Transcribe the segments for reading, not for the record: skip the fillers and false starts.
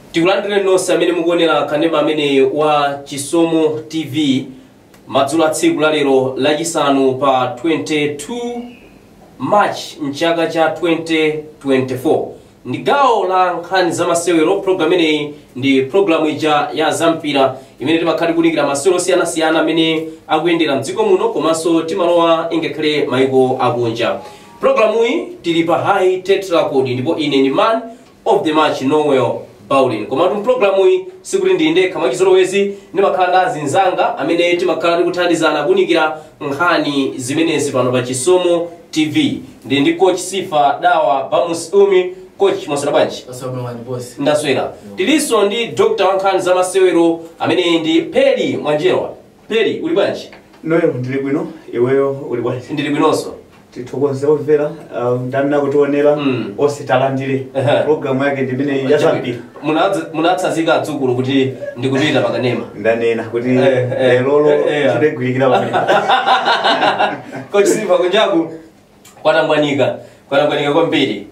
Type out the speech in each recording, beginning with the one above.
Tikulandire nonse amene mukuonera kanema amene wa Chisomo TV madzulo a tsiku la lero lachisanu pa 22 March mchaka cha 2024. Ndi gawo la nkhani za masewero. Program ineyi ndi program ija ya zampira imene timakhala kunikira masewero siyana-siyana amene akuyendera mdziko muno komanso timalowa ingakhale maiko akunja. Programu iyi tili pa high tet record ndipo ine ni man of the match Noel Bowling. Komatu programu iyi sikuti ndi ndekha mwachizolowezi ndimakhala ndi azinzanga amene timakhala tikuthandizana kunikira nkhani zimenezi pano pa Chisomo TV. Ndi coach Sifa Dawa Bamus Umi. Coach Masera Banchi. Ndaswera. Tiliso ndi Dr. Wankhani za masewero amene ndi Peri Mwanjerwa. Peri uli banchi? Noyo ndili bwino, iweyo uli bwanji? Ndili bwinonso. Tithokoze omvera ndamina kutionera ositalandire programu yake ndimene yazampira. Munatsazika adzukulu kuti ndikupita pakanema. Ndanena kuti lero tidegwirikira pamene. Coach Sifa kunjaku kwatangwanika kwambiri.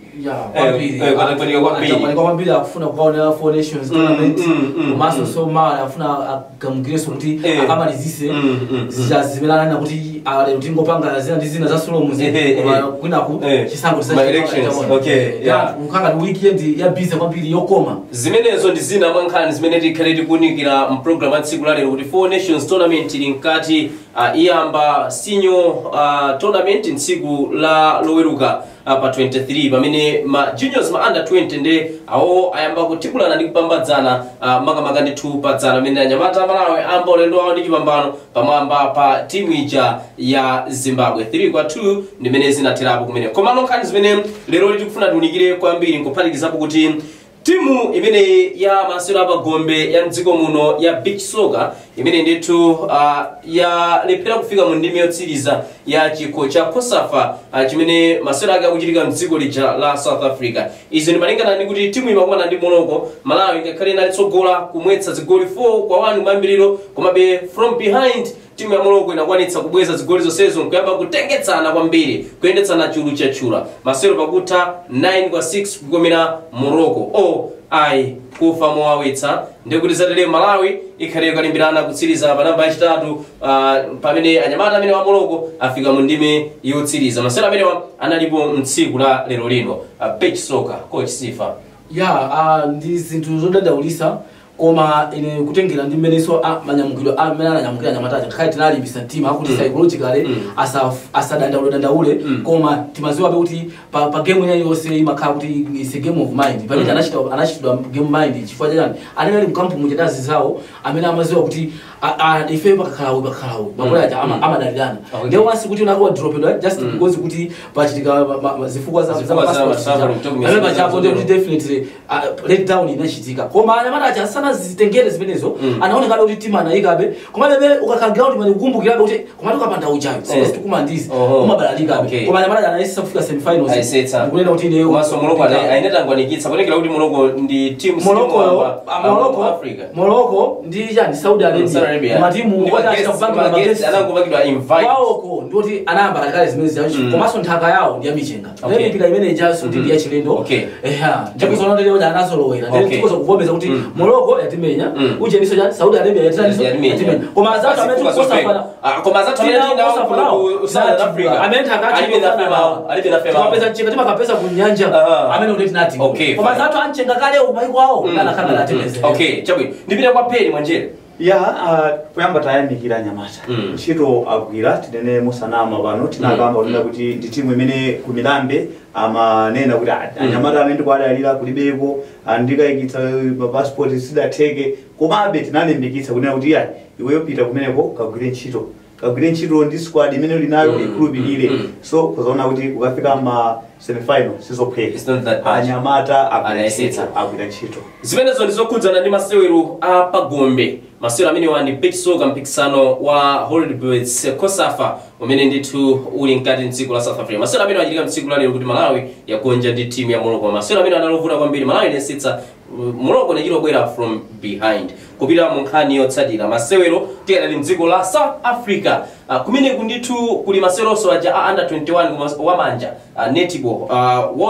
Kwambiri akufuna kukaonera 4 Nations tournament komanso somala afuna akamugreso kuti akamalizise zimelana na kuti lero tingopanga zina ndi zina za Solomon kwinaku chisango ukanga ndi weekend ya busy kwambiri yokoma. Zimenezo ndi zina mwa nkhani zimene tikhale tikunikira mu program ya tsiku la lero kuti 4 Nations tournament ili nkati iyamba senior tournament tsiku la loweruka pa 23 pamene ma juniors ma under 20 ndi awo ayamba kutikulana ndi kupambadzana makamaka ndi 2 padzana amene anyamata Malawi amba ulendo wawo ndi chipambano pamwamba pa timu ija ya Zimbabwe 3-2 ndimene zinatherapo kumene. Komano nkhani zimene lero tikufuna tiunikire kwambiri nkuphatikizapo kuti timu imene ya masewero apa Gombe ya mdziko muno ya beach soccer imene ndithu ya lephera kufika mu ndime yotsiriza ya chikho cha COSAFA chimene masewero ake akuchitika mdziko lija la South Africa. Izi ndi malingana ndi kuti timu imakumana ndi Morocco. Malawi ngakhale inalitsogola kumwetsa zigoli 4-1 kumayambiriro komabe from behind timu ya Morocco inakwanitsa kubweza zigoli zonsezo nkuyamba kutengetsana kwambiri kuyendetsana chulu chachula masewero pakutha 9-6 kukomera Morocco kufa mowawitsa ndikuti zatere Malawi ikhale kalimbirana kutsiriza pa namba yachitatu pamene anyamata amene wa Morocco afika mu ndime yotsiriza. Masewero amenewa analipo mtsiku la lero lino beach soccer. Coach Sifa. Ndi zinthu zodandaulisa koma ine kutengera ndi mmeneso manyamukiro amene ananyamukira anyamata ngakhale tinalimbisa mtima akuti psychologically asadandaule koma timaziwa kuti pa game ina yonse imakhala kuti is a game of mind. Pamene anachitidwa game mind chifukwa chani anali mkampu muchadazi zawo amene amaziwa kuti ife pakakhala makola amadalirana ndio wansi kuti unakuwa dropedwa just because kuti pachitika zifukwa za passport ndio definitely let down inachitika koma anyamata achasana zitengere zimenezo anaona kada kuti timu anaikabe koma bebe ukakhala ground mali kukumbukirabe kuti koma tukapanda uchayo sisi tukumandizi umabalalika koma anyamata anaisa kufika semi finals kunena kuti leo maso Morocco ainatangwanikitsa kunekera kuti Morocco ndi team Morocco ndi yani Saudi Arabia matimu wakacha kupanga mageti anangobakidwa invite wao ndoti anamba kakale zimene zacho komanso nthaka yawo ndi yamichenga lero pila imene ijaso ndi ya chilendo ndikuzoona ndi leo anazolowera ndi tikoza kuvomeza kuti Morocco yatimenya uje niso ja Saudi Arabia yatimenya koma zatu amene tukosa koma zatu ku South Africa amene alibe na fema pesa chenga tima kapesa kunyanja amene udeti nati koma zatu anchenga kale umaiko wao kana kana latemeze chabwi ndipita kwa Peri Mwanjere. Kuyamba tayamikira nyamata ntchito agwira tinene musanama pano tinakamba kunena kuti ndi timu imene ku Milambe amanena kuti anyamata amene ndikwadalira kulibepo andikayikitsa passport sidatheke komabe tinalimbikitsa kunena kuti iweyo pita kumeneko kagwire ntchito ndi squad imene linayo ikhulupirire so kuzaona kuti ukafika ma semi-final sizopheka anyamata agwira ntchito. Zimenezo ndizokhudzana ndi masewero pa Gombe. Masewero amene wandi beach soccer mpikisano wa Hollywood COSAFA umene ndithu uli nkati mdziko la South Africa. Masewero amene achitika mtsiku la lero kuti Malawi yakonja ndi timu ya Morocco. Masewero amene analovula kwambiri Malawi inesitsa Morocco nachilobwera from behind kupita mu nkhani yotsatira masewero tikali mdziko la South Africa kumene kundithu kuli maseweroso aja under 21 wamanja netball world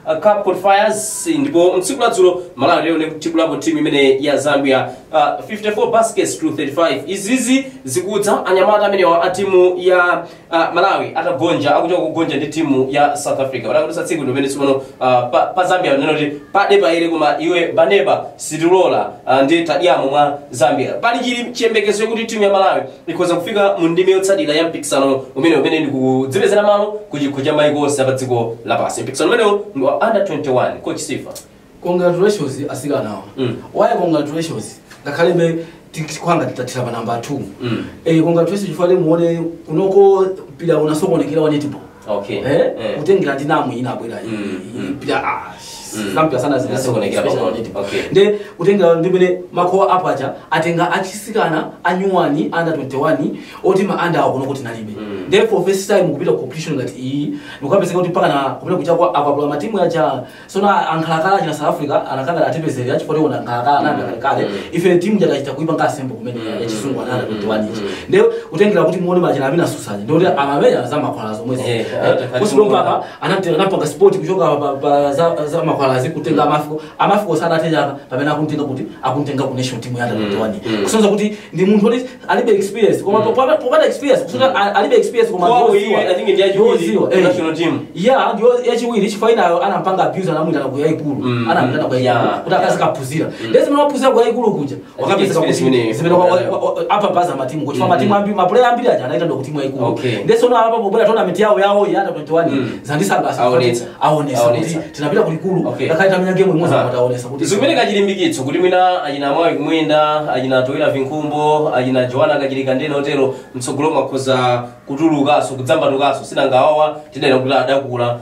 Cup qualifiers ndipo mtsiku la dzulo Malawi lero nekutibulapo timu imene ya Zambia 54 baskets to 35. Izizi zikudza anyamata amene wa timu ya Malawi atagonja akuchoka kugonja ndi timu ya South Africa. Barakusa tsiku ndimene simono pa Zambia nenoti pade paire koma iwe baneba sitilola ndi tadiamo mwa Zambia. Pali chili chiyembekezo kuti timu ya Malawi ikhoza kufika mu ndime yotsatira ya mpikisano umene ndikudzipezera malo kuchikho cha maiko onse apadziko lapasi. Mpikisano umenewo ndi wa under 21. Coach Sifa, congratulations asikanawa. Why congratulations? Ngakhalebe tikwanga titatira pa number 2. Congratulations chifale muone kunoko pila unasokonekera wa netball. Okay. Kutengera ndinamu inabwera pila Zambia sana zinasokonekera pa netball. Okay. Nde kutengera ndimene makho apacha atenga achisikana anyuwani under 21 otima under akuno kuti nalibe. Therefore first time kupita competition ngati iyi ndikupezeka kuti paka na kupita kucha kwa akapula matimu yacha sona ankhalakala china South Africa anakanga atipezera yachifoti ona ankhalakala nanda kale ife timu jatachita kuipa ngasembo kumene ya chisungu ananda 21 ichi nde kutengera kuti muone machina amina susaje ndio amamenya za makwala zomwezi kusipo mpaka anapanga sport kuchoka za makwala zikutenga amafiko sana ateja pamene akuntenga kuti akuntenga ku national team ya 21 kusonza kuti ndi munthu oti alibe experience koma popata experience kusonza alibe experience koma I think ndi national team ndio yachiwiri chifaina anampanga abuse anamwita na kuya ikulu anamwita kwa ikulu kuti akazikapuzira lazima wapuzira kwa ikulu kuja wakapeza kuti zimene apa baza matimu kuti matimu ambi maplayer ambiri aja anaita ndo kuti timu ya ikulu ndeso na hapa pobora tournament yao ya 21 zandisanga aonesa kuti tinapita kulikulu akaita menya game imwe zapataonesa kuti zimene kachilimbikitso kuti mina ajina Mwawi kumwenda ajina Toyera Vinkumbo ajina Joana kachilika ndeno otero mtsogolo makhoza kutulukaso kudzambatukaso sinangawawa tidera kuti adakula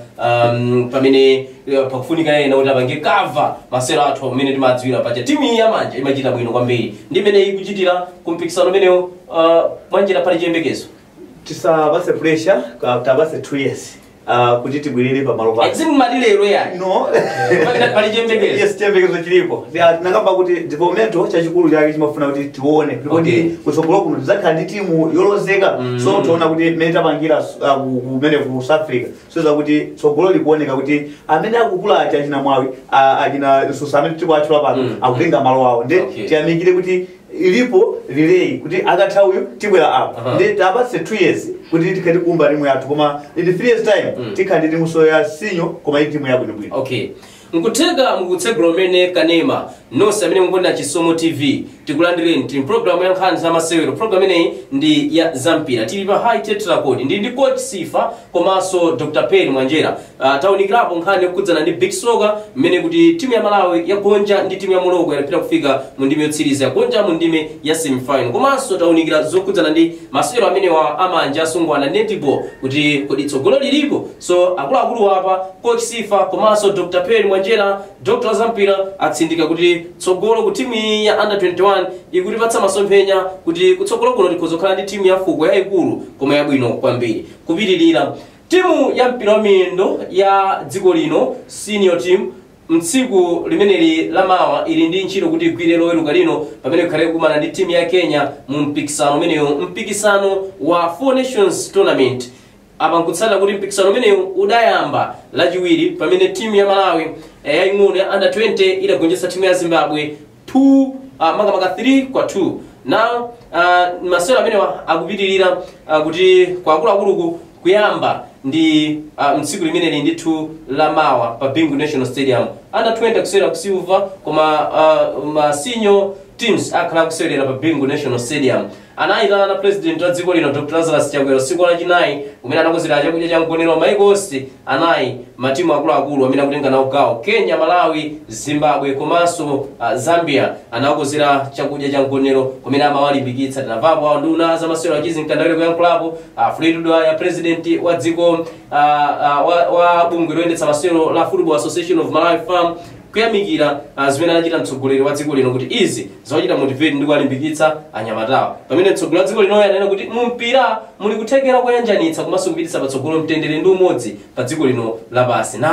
pamene pakufunika ena kuti apange cover masero athu amene timadziwira pacha timu ya manje imachita bwino kwambiri ndi imene ikuchitira kumpikisano umenewo mwanjira pali chiyembekezo tisabase pressure tabase 2 years kuti tibwirire pa malo pake madilero yani no pali chiyembekezo yes chiyembekezo chilipo tinakamba kuti development chachikulu chake chimafuna kuti tione kuti kutsogolo kuno tizakhala ndi timu yolozeka so tuona kuti mmene tapangira kumene ku South Africa so kuti tsogolo likuoneka kuti amene akukula achina Mwawi achina Susa amene tipo achula pano akutenga malo awo ndi tiyamikire kuti ilipo relay kuti akatha uyu tibwera apa ndi tabase 2 years kuti tikati kumba timu yathu koma in 3 years time tikhandi timu so ya sinyo koma timu yabwino bwino. Okay, mukutsegula umene kanema nonse amene mukuona Chisomo TV tikulandireni tili program ya nkhani za masewero. Program ineyi ndi ya Zampira tili pa high tetra code ndi coach Sifa komanso Dr. Perry Mwanjera taunikirapo nkhani yokudzana ndi Big Soga mmene kuti timu ya Malawi yagonja ndi timu ya Morocco yapita kufika mu ndime yotsiriza yagonja mu ndime ya semi-final komanso taunikira zokudzana ndi masewero amene wa amanja asungwana netball kuti kodi tsogolo lilipo. So akuluakulu apa coach Sifa komanso Dr. Perry Mwanjera Dr. Zampira atsindika kuti tsogolo ku timu ya under 21 ikutipatsa masomphenya kuti kutsogolo kuno tikozokhala ndi timu ya fuko yaikulu koma yabwino kwambiri kupitirira. Timu ya mpira wa miyendo ya dziko lino senior team mtsiku limeneli lamawa ili ndi ntchito kuti igwire loweruka lino pamene ikhale kumana ndi timu ya Kenya mu mpikisano umeneyo mpikisano wa 4 Nations Tournament. Apa nkutsata kuti mpikisano umeneyo udayamba lachiwiri pamene timu ya Malawi yaing'ono ya under 20 idagonjetsa timu ya Zimbabwe 3-2 now masewero amene akupitirira kuti kwa akuluakuluku kuyamba ndi mtsiku limeneli ndithu lamawa pa Bingu National Stadium under 20 kusewera ku silver koma ma senior teams akhala kusewera pa Bingu National Stadium. Anayitana president wa dziko lino Dr. Lazarus Chakwera siku lachinayi kumene anakozera chakudya cha mgonero maiko onse anayi matimu akuluakulu amene akutenga nawo gawo Kenya, Malawi, Zimbabwe komanso Zambia anakozera chakudya cha mgonero kumene amawalimbikitsa tinavapo awo nduna za masewero achizinkandawire kuyankhulapo Fred Dwyer president wa dziko wa bungwe loyendetsa masewero la Football Association of Malawi Farm kuyamikira zimene anachita mtsogoleri wa dziko lino kuti izi zawachita motivate ndi kuwalimbikitsa anyamatawa pamene mtsogoleri wa dziko lino yanena kuti mumpira muli kuthekera kuyanjanitsa komanso kupititsa patsogolo mtendere ndi umodzi pa dziko lino lapasi. Nawo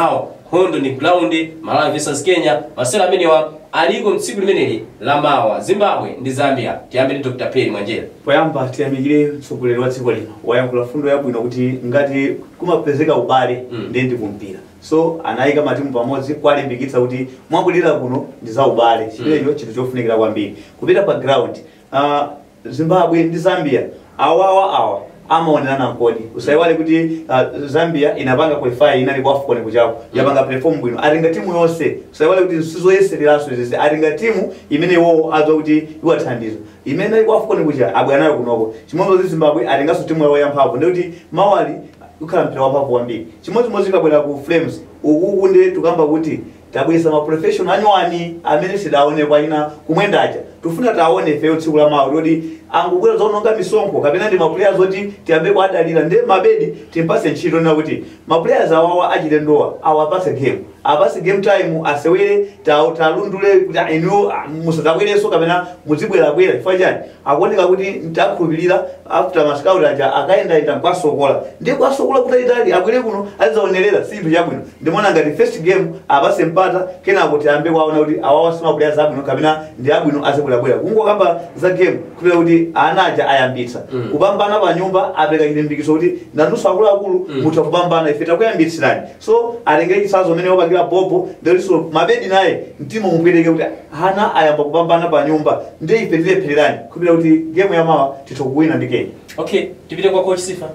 hondo ni ground. Malawi versus Kenya, masewera amenewa aliko mtsiku limeneli la mawa. Zimbabwe ndi Zambia. Tiyambe ndi Dr. Perry Mwanjera. Poyamba tiyamikire mtsogoleri wa dziko lino wayankhula fundo yabwino kuti ngati kumapezeka ubale ndi kumpira. So anayika matimu pamodzi kwalimbikitsa kuti mwabulira kuno ndi za ubale. Chimenecho chinthu chofunikira kwambiri. Kupita pa ground, Zimbabwe ndi Zambia awa amaonelana nkodi. Usaiwale kuti Zambia inapanga qualify inali kwa AFCON kuchako. Yapanga perform bwino. Alinga timu yonse. Usaiwale kuti sizoyesereraso izi. Alinga timu imene wo azwa kuti iwathandiza. Imene kwa AFCON kucha abwanayo kunoko. Chimodzimodzi Zimbabwe alingaso timu yawo yamphamvu. Ndikuti mawali ukhala mpira wamphamvu kwambiri. Chimodzimodzi kabwera ku Flames. Ukuku ndi tukamba kuti tabwisa ma professional anywani amene sidaonekwa ina kumwendacha. Tufuna taone ifeyo tsiku la mawa kuti angubwera zononga misonkho kapena ndi ma players oti tiyambe kwadalira ndi mabedi timpase ntchito na kuti ma players awawa achite ndowa awapase game. Apase game time asewere talundule kuti inu musadzabwereso kapena muzibwera chifukwa chani akuoneka kuti ntakhulupirira after mascout aja akaenda kwasokola ndi kwasokola kuti itali abwere kuno azaonerera sinthu chabwino. Ndimona ngati first game apase mpata kenako tiyambe kwaona kuti awawa sima players abwino kapena ndi abwino azibwera kungokamba za game kuti kuti anaja ayambitsa kupambana pa nyumba apeka chilimbikiso kuti ndanuso akuluakulu mutha kupambana ife takuyambitsirani. So alengere chisazo mene wapangira bobo ndeliso mabedi naye mtima mupweteke kuti ana ayamba kupambana pa nyumba ndi ife tilephererani kupita kuti game ya mawa titokuwina ndi Kenya. Okay, tipite kwa coach Sifa.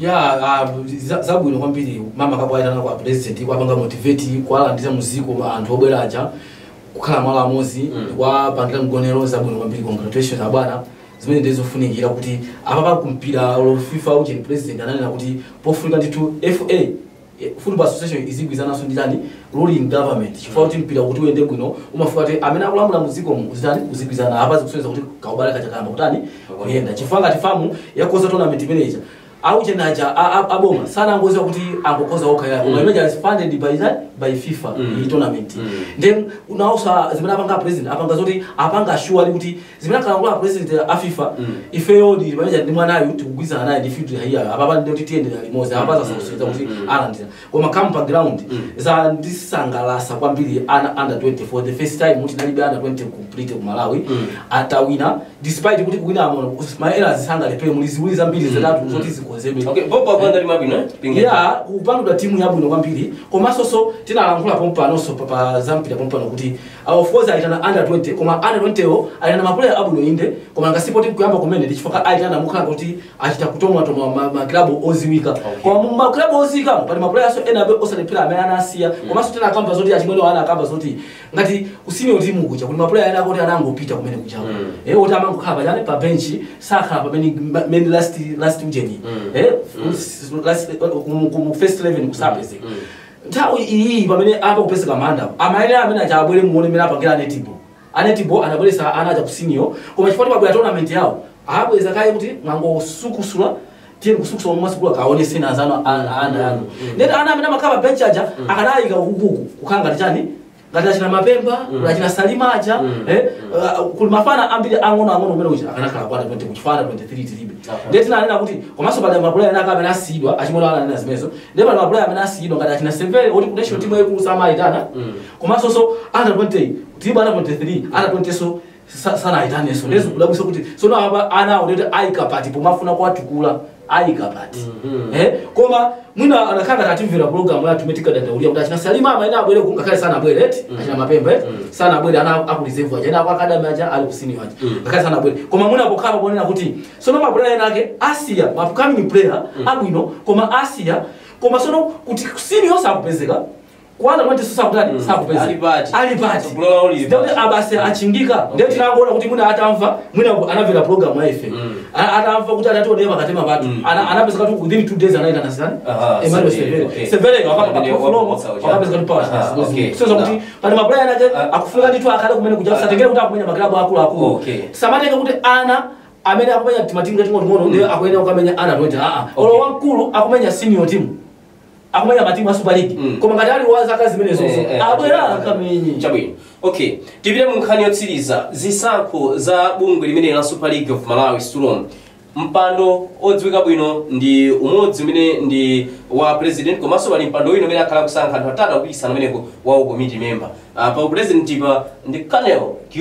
Zabwino kwambiri mama kabwaitana kwa president kwapanga motivate kwalandira muziko anthu obwera aja kukhala malo amozi kwa pangira mgonero. Zabwino kwambiri, congratulations abwana. Zimene ndizofunikira kuti apapa kumpira lo FIFA uje president ananena kuti pofunika nditu FA Football Association izigwizana so nditani ruling government chifukwa kuti mpira kuti uende bwino umafuka kuti amene akulamula muziko muzitani kuzigwizana apazi kusonyeza kuti kaubale kachakamba kutani kuyenda chifukwa ngati famu yakoza tournament manager au chenaja aboma sana ngozi kuti angokoza okaya manager is funded by FIFA in tournament. Then unausa zimene apanga president apanga zoti apanga sure kuti zimene kalangula president a FIFA ifeyo ndi manager ndi mwanayo tikugwizana naye ndi field hiya apapa ndi kuti tiendera limozi apaza sakusita kuti alandira koma camp ground za ndisangalasa kwambiri ana under 20 for the first time kuti nalibe under 20 complete ku Malawi atawina despite kuti kuwina amono maera zisanga lepe muliziwili zambiri zitatu zoti zikonzebe. Okay, Bobo akwanda li mabino kupanga timu yabwino kwambiri komanso so tinalankhula pompa nonso pa zampira pompa nokuti of course aitana under 20 koma under 20 yo aitana maplayer abwino inde koma ngasipoti kuyamba kumene ndichifaka aitana mukhala kuti achita kutomwa ma club oziwika koma ma club oziwika pali maplayer so ena osalepera amene anasiya komanso tena akamba zoti achimweno ana akamba zoti ngati usime timu kucha kuti maplayer ena kuti anangopita kumene kucha oti amangokhala pachane pa bench sakhala pamene last ujeni first 11 kusapeze nthawi iyi pamene apa kupeseka manda amayenera amene achabwere muone mene apangira anetibo anabweresa anaja kusinio koma chifukwa pabwera tournament yawo abweza kaye kuti mwangosukusula tiye kusukusula mwasikula kaone sena zano ana ndeta ana amene amakhala bench aja akanayika ukuku kukanga ndichani ngati achina Mapemba achina Salima aja kuli mafana ambiri ang'ono umene uchi akanakhala kwa 20 kuchifana 23 tilibe ndeti nanena kuti komanso pali maplayer ena amene asidwa achimwena ananena zimenezo ndipo pali maplayer amene asidwa ngati achina Severe oti ku national team yeku samaitana komanso so under 20 tilibe under 23 under 20 so sana aitane so lezo kulabisa kuti so no aba ana odete aikapati pomafuna kwatukula aikapati koma mwina anakanga tatimvera program ya tumetika dandaulia kuti achina Salima amaina abwere kungakale sana abwere achina Mapemba sana abwere ana akulizevu aja ina kwa academy aja ali kusini waje ngakale sana abwere koma mwina bokapa bonena kuti sono maplayer enake Asia upcoming player abwino koma Asia koma sono kuti kusini yosa akupezeka kwana mwati sasa kutani sakupeza alipati ndio abase achingika ndio tinangoona kuti mwina atamva mwina anavela program ya FM atamva kuti atatoa makatema watu anapeza kuti within 2 days anaita na sana Emmanuel Severe wakapeza kuti power sasa kuti pale maplayer yake akufika nditu akale kumene kuja kusatengera kuti akumenya maklabu akulu samateka kuti ana amene akumenya timatinga timono ndio akwenda ukamenya ana 20 olo wankulu akumenya senior team akumenya matimu ya Super League koma ngati ali waza kazi zimenezo abwera akamenyi chabwino. Okay, tipite mu nkhani yotsiriza zisankho za bungwe limene la Super League of Malawi Stulom mpando odziwika bwino ndi umodzi umene ndi wa president komanso pali mpando wina umene akhala kusankha anthu atatu akupikisana umeneko wa committee member pa president pa ndi Colonel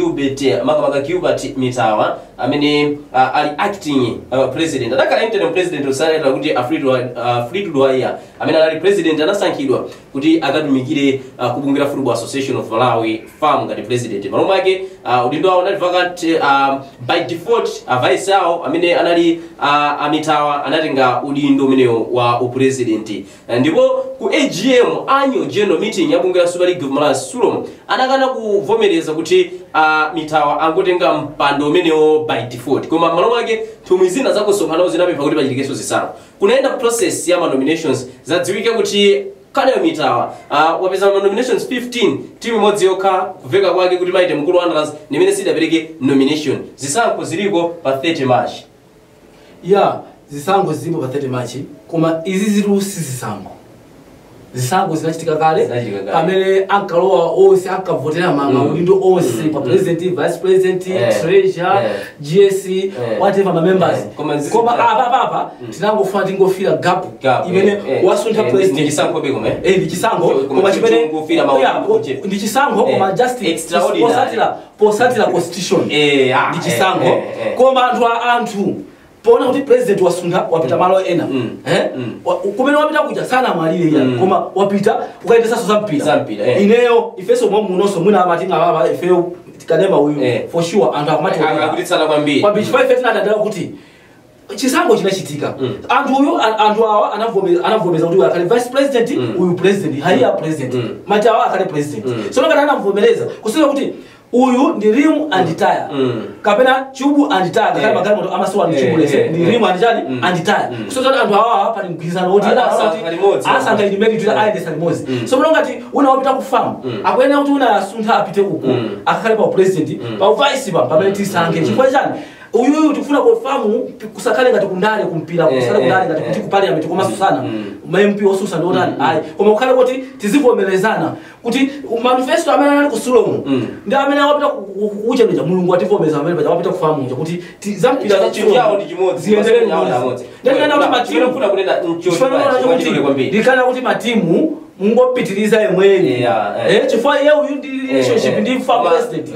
Gilbert Mitawa amene ali acting president adakhala interim president osaleta kuti Fleetwood Waiya amene ali president anasankhidwa kuti akatumikire kubungira Football Association of Malawi FAM ngati president malo mwake udindo wawo anali vacant by default vice awo amene anali Mitawa anatenga udindo umenewo wa upresident ndipo ku AGM annual general meeting ya bunge la Super League of Malawi Sulomo anakana kuvomereza kuti Mitawa angotenga mpando umenewo by default koma malo mwake thumwi zina zakusonkhanawo zinapempha kuti pachitikeso zisanu kunaenda process ya nominations zadziwike kuti Colonel Mitawa wapeza nominations 15 timu imodzi yokha kuveka kwake kuti maite mkulu Wanderers nimene sidapereke nomination zisankho ziliko pa 30 March zisankho zilipo pa 30 March koma izi zirusi zisankho zinachitika kale pamene ankalowa onse ankavotera maudindo onse pa president vice president treasurer GS whatever ma members koma apa tinangofuna tingofira gap imene wasuntha president ndi chisankho beko ndi chisankho koma chimene ndi chisankho koma just posatira constitution ndi chisankho koma anthu pona kuti president wasuntha wapita malo ena kumene wapita kuja sana mwalire ya koma wapita ukaendesa so zampira ineyo ifeso munoso mwina amati ngababa ifeyo tikadema uyu for sure anthu akamati akutitsana kwambiri kwa beach 5 tinadadala kuti chisankho chinachitika anthu awa anavomeza kuti akale vice president uyu president haiya president mati awa akale president so ngati anamvomereza kusema kuti uyu ndi rim and tire kapena chubu and tire kama magari moto amasowa ni chubu lese ndi rim and tire and tire so that anthu awa pali mgizano woti asa ngati ndimeti tuta aende salimozi so ngati una wapita ku farm akwena kuti una asuntha apite uko akakale pa president pa vice pamene tisange chifukwa chani uyu tikufuna ku farm kusakale ngati kundale kumpira kusakale kundale ngati kuti ku parliament koma susana MP osusa ndo ndani koma ukale kuti tizivomerezana kuti manifesto amene ali ku Sulomo ndi amene wapita kuchenja mulungu ativomeza amene paja wapita ku farm kuti zampira za chiyawo ndi chimodzi ziendelee nawo ndikana kuti matimu kufuna kunena ndikana kuti matimu mungopitiriza yemweni chifukwa yeye uyu ndi relationship ndi farm president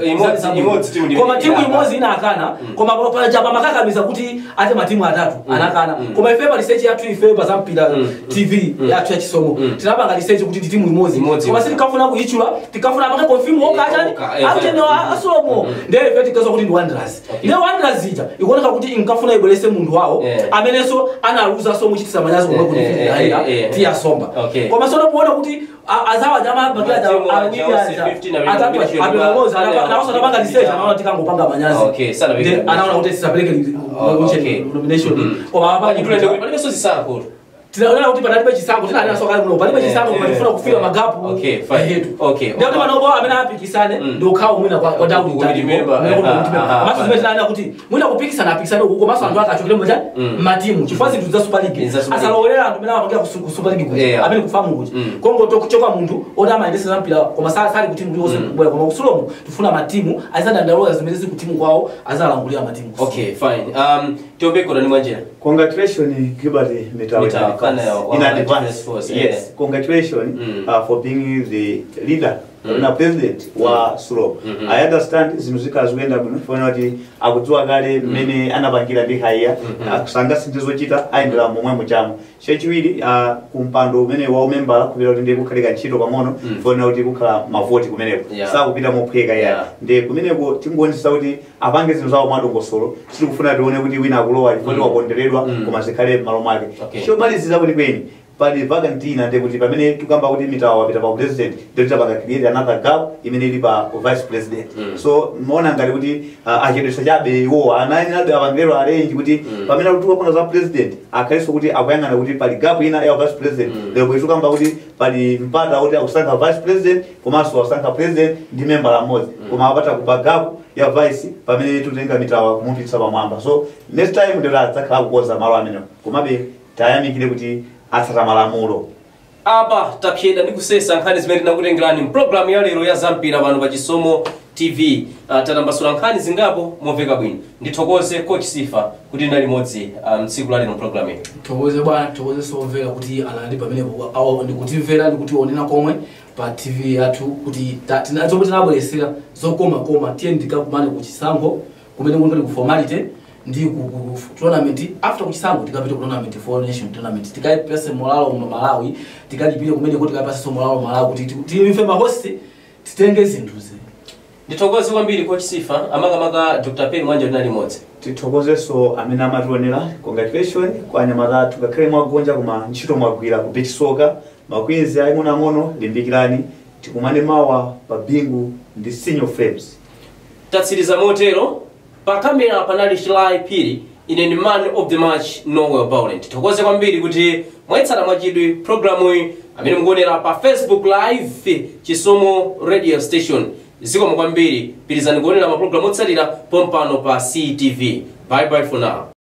koma timu imodzi inakana koma paja pamakakamiza kuti ate matimu atatu anakana koma ife pa research yathu ife pa zampira TV yathu ya chisomo tinapanga research kuti ndi timu imodzi koma sitikafuna kuichula tikafuna apaka confirm okachani achene wa Sulomo ndiye ife tikazo kuti ndi Wanderers ndiye Wanderers ija ikuoneka kuti inkafuna ibwerese munthu wawo amenenso analuza so muchitisa manyazo komwe kuti tiya somba koma sono kuona kuti azawa jamaa bagala atapanga research anaona tikangopanga manyazi anaona kuti tisapeleke nomination koma hapa palibe so zisankho tinaona kuti panalibe chisango tinali naso kale muno palibe chisango koma tifuna kufira magapu yetu ndio kama nobo amene apikisane ndio kawo mwina kwa daudi maso zimetanana kuti mwina kupikisana apikisane huko maso andu akachokele moja matimu chifazi tuza Super League asalowera andu mena apangira ku Super League kuti amene kufamu kuti kongo tokuchoka mundu oda maendesa mpira koma sali kuti ndi wose kubwera koma Sulomo tufuna matimu azada ndaloya zimelezi kuti timu kwao azalangulia matimu fine Tiobeko ndani mwanjira congratulations Gilbert Mitawa in advance yes congratulations for being the leader na president wa Sulomo I understand zinuzika zikuenda bwino fona kuti akudziwa kale mmene anapangira ndi haiya akusanga sindizochita aendera momwe muchamu chechiwiri kumpando umene wa member kupita kuti ndi kukhalika ntchito pang'ono fona kuti kukhala mavoti kumeneko sakupita mophweka ya ndi kumeneko tingonisa kuti apange zinthu zawo mwadongosolo sitikufuna tione kuti wina akulowa kuti wakonderedwa koma zikhale malo mwake chomalizira kuti kweni pali vacantina ndi kuti pamene tukamba kuti Mitawa wapita pa president ndio tapanga create another gap imene ili pa vice president so muona ngati kuti achedwesa chabe iwo anani nabe avangelo arrange kuti pamene kuti wapanga za president akhaliso kuti akuyangana kuti pali gap ina ya vice president lero kuchukamba kuti pali mpata kuti akusankha vice president komanso asankha president ndi member la modzi koma apata kupa gap ya vice pamene tutenga Mitawa kumupitsa pamwamba so next time ndio adzakhala kukoza malo amene komabe tayamikire kuti atsata malamulo apa tapyeda ndi kusesa nkhani zimene tinakutengerani program ya lero ya zampira pano pa Chisomo TV. Tatambasula nkhani zingapo moveka bwino. Ndithokoze coach Sifa kuti ndali modzi tsiku la lero program. Thokoze bwana, thokoze sovela kuti anandi pamene awo ndikutimvera ndikuti onena komwe pa TV yathu kuti tinazokuti nabwelesera zokoma tiye ndikakumane ku chisankho kumene kuli ku formality ndi ku tournament. After ku chisankho tikapita ku tournament, for nation tournament, tikayipese molalo mu Malawi, tikajipire kumene kuti tikapase molalo Malawi kuti timve ma host titenge zinthuze. Ndithokoze kwambiri coach Sifa amaka Dr. Pen Mwanja ndinali modzi. Tithokozeso amene amationera. Congratulations kwa anyamata athu ngakhale mwagonja koma ntchito mwagwira ku beach soccer. Makwinzi aying'ono limbikirani tikumane mawa pa bingu ndi Senior Frames. Tatsiriza motero pa kamera panali Shilai Piri ine ni man of the match Noel Violent. Thokoze kwambiri kuti mwaitsala mwachidwi programu iyi amene mukuonera pa Facebook live Chisomo radio station. Zikomo kwambiri pirizani kuonera ma program otsalira pompano pa CTV. Bye bye for now.